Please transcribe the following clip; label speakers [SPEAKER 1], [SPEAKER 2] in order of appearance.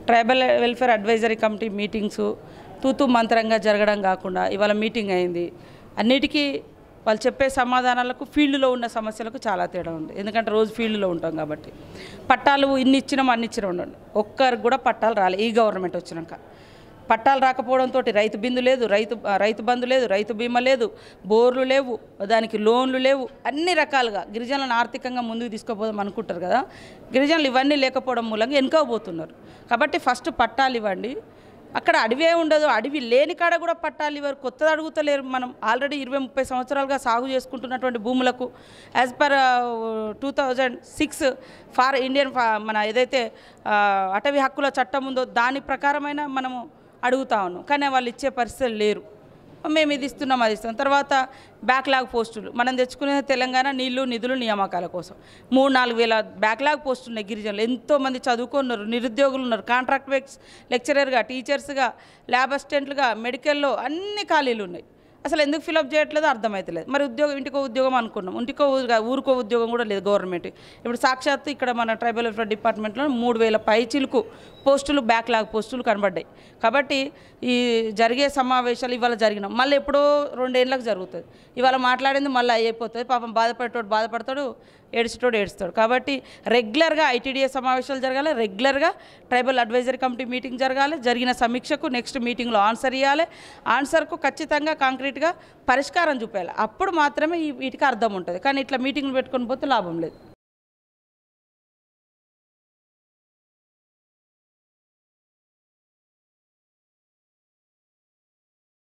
[SPEAKER 1] Tribal welfare advisory committee meetings తూతూ మంత్రంగా జరగడం కాకుండా ఇవాళ మీటింగ్ అయింది. అన్నిటికీ వాళ్ళు చెప్పే సమాధానాలకు ఫీల్డ్లో ఉన్న సమస్యలకు చాలా తేడా ఉంది. ఎందుకంటే రోజు ఫీల్డ్లో ఉంటాం కాబట్టి. పట్టాలు ఇన్ని ఇచ్చినాం అన్ని ఇచ్చినా ఉండండి, ఒక్కరికి కూడా పట్టాలు రాలే. ఈ గవర్నమెంట్ వచ్చినాక పట్టాలు రాకపోవడంతో రైతు బిందు లేదు, రైతు బంధు లేదు, రైతు బీమా లేదు, బోర్లు లేవు, దానికి లోన్లు లేవు. అన్ని రకాలుగా గిరిజనులను ఆర్థికంగా ముందుకు తీసుకుపోదాం అనుకుంటారు కదా. గిరిజనులు ఇవన్నీ లేకపోవడం మూలంగా వెనుకపోతున్నారు. కాబట్టి ఫస్ట్ పట్టాలు ఇవ్వండి. అక్కడ అడవే ఉండదు, అడవి లేని కాడ కూడా పట్టాలు ఇవ్వరు. కొత్తది అడుగుతలేరు. మనం ఆల్రెడీ 20-30 సంవత్సరాలుగా సాగు చేసుకుంటున్నటువంటి భూములకు యాజ్ పర్ 2006 ఇండియన్ మన ఏదైతే అటవీ హక్కుల చట్టం ఉందో దాని ప్రకారమైన మనము అడుగుతా ఉన్నాం. కానీ వాళ్ళు ఇచ్చే పరిస్థితులు లేరు. మేము ఇది ఇస్తున్నాం అది ఇస్తాం. తర్వాత బ్యాక్లాగ్ పోస్టులు మనం తెచ్చుకునే తెలంగాణ నీళ్లు నిధులు నియామకాల కోసం 3-4 వేల బ్యాక్లాగ్ పోస్టులు ఉన్నాయి. గిరిజనులు ఎంతోమంది చదువుకున్నారు, నిరుద్యోగులు ఉన్నారు. కాంట్రాక్ట్ బేస్ లెక్చరర్గా, టీచర్స్గా, ల్యాబ్ అసిస్టెంట్లుగా, మెడికల్లో అన్ని ఖాళీలు ఉన్నాయి. అసలు ఎందుకు ఫిలప్ చేయట్లేదో అర్థమవుతలేదు. మరి ఉద్యోగం ఇంటికో ఉద్యోగం అనుకున్నాం, ఊరికో ఉద్యోగం కూడా లేదు గవర్నమెంట్. ఇప్పుడు సాక్షాత్తు ఇక్కడ మన ట్రైబల్ వెల్ఫేర్ డిపార్ట్మెంట్లో 3000 పైచిలకు పోస్టులు బ్యాక్లాగ్ పోస్టులు కనబడ్డాయి. కాబట్టి ఈ జరిగే సమావేశాలు ఇవాళ జరిగినాం, మళ్ళీ ఎప్పుడో 2 ఏళ్ళకి జరుగుతుంది. ఇవాళ మాట్లాడింది మళ్ళీ అయిపోతుంది. పాపం బాధపడేటోడు బాధపడతాడు, ఏడుచేటోడు ఏడుస్తాడు. కాబట్టి రెగ్యులర్గా ఐటీడీఏ సమావేశాలు జరగాలి, రెగ్యులర్గా ట్రైబల్ అడ్వైజరీ కమిటీ మీటింగ్ జరగాలి. జరిగిన సమీక్షకు నెక్స్ట్ మీటింగ్లో ఆన్సర్ ఇవ్వాలి. ఆన్సర్కు ఖచ్చితంగా కాంక్రీట్గా పరిష్కారం చూపాలి. అప్పుడు మాత్రమే వీటికి అర్థం ఉంటుంది. కానీ ఇట్లా మీటింగ్లు పెట్టుకొని పోతే లాభం లేదు.